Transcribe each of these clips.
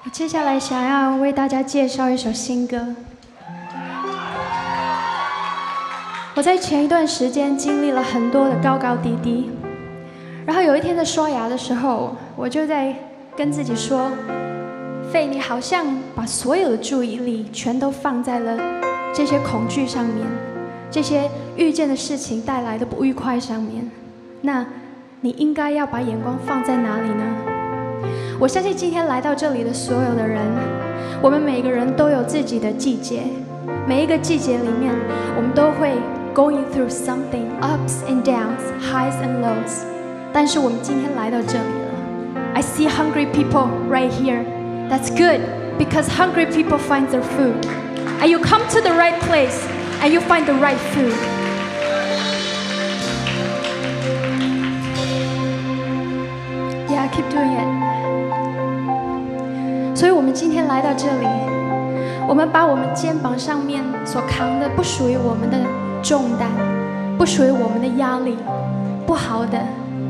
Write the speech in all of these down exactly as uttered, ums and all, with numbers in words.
我接下来想要为大家介绍一首新歌。我在前一段时间经历了很多的高高低低，然后有一天在刷牙的时候，我就在跟自己说：“费，你好像把所有的注意力全都放在了这些恐惧上面，这些遇见的事情带来的不愉快上面。那你应该要把眼光放在哪里呢？”我相信今天来到这里的所有的人，我们每个人都有自己的季节，每一个季节里面，我们都会 going through something ups and downs, highs and lows。但是我们今天来到这里了 ，I see hungry people right here. That's good because hungry people find their food, and you come to the right place and you find the right food. Yeah, keep doing it. 所以我们今天来到这里，我们把我们肩膀上面所扛的不属于我们的重担，不属于我们的压力，不好的，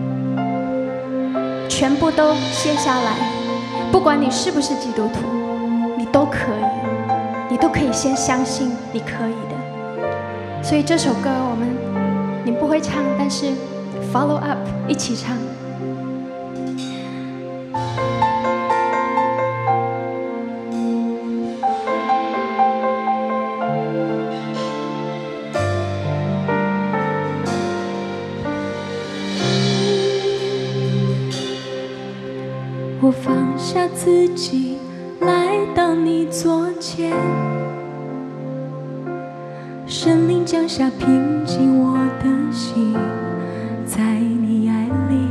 全部都卸下来。不管你是不是基督徒，你都可以，你都可以先相信你可以的。所以这首歌我们你不会唱，但是 follow up 一起唱。 我放下自己，来到你座前，圣灵降下平静我的心，在你爱里，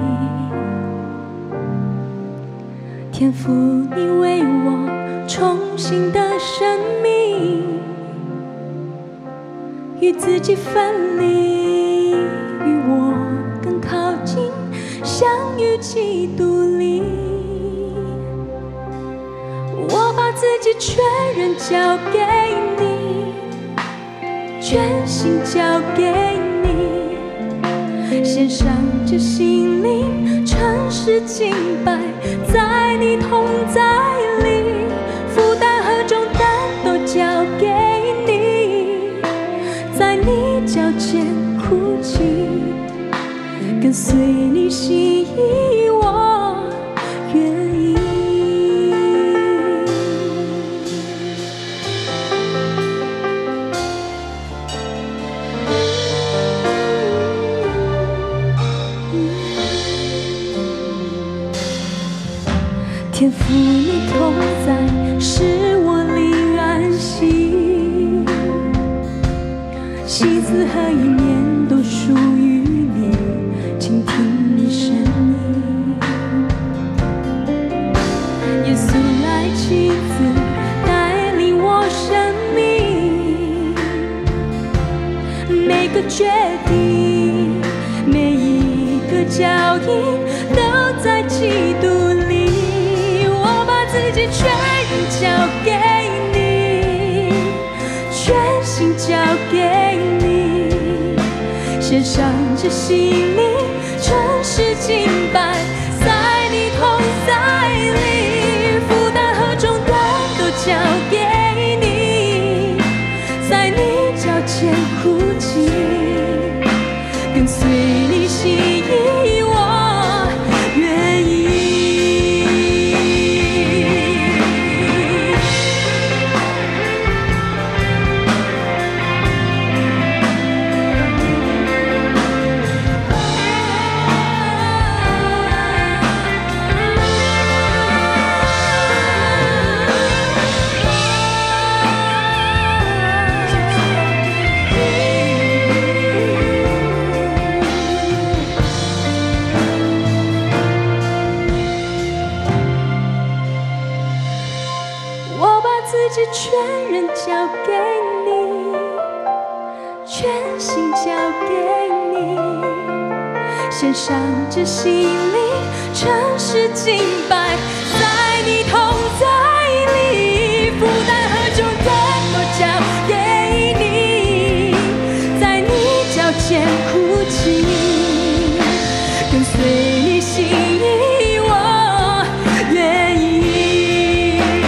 天父你为我重新的生命，与自己分离，与我更靠近，相遇基督里。我把自己全人交给你，全心交给你，献上这心灵，诚实敬拜，在你同在里，负担和重担都交给你，在你脚前哭泣，跟随你心意，我愿意。天父你同在，使我灵安息，心思和意念都属于你，倾听你声音。耶稣来亲自带领我生命，每个决定，每一个脚印，都在基督里。自己全人交给你，全心交给你，献上这心灵，诚实敬拜，在你同在里，负担和重担都交给你，在你脚前哭泣，跟随你心意，我愿意。全人交给你，全心交给你，献上这心灵，诚实敬拜，在你同在里，负担和重担都交给你，在你脚前哭泣，跟随你心意，我愿意。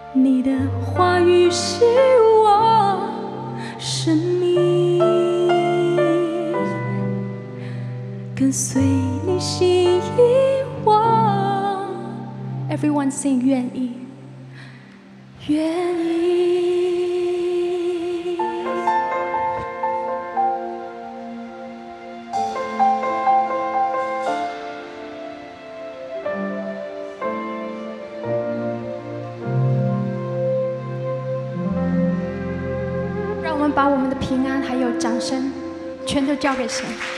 你的话语是我生命，跟随你心意我。 Everyone sing 愿意， 愿意。 让我们把我们的平安还有掌声，全都交给神。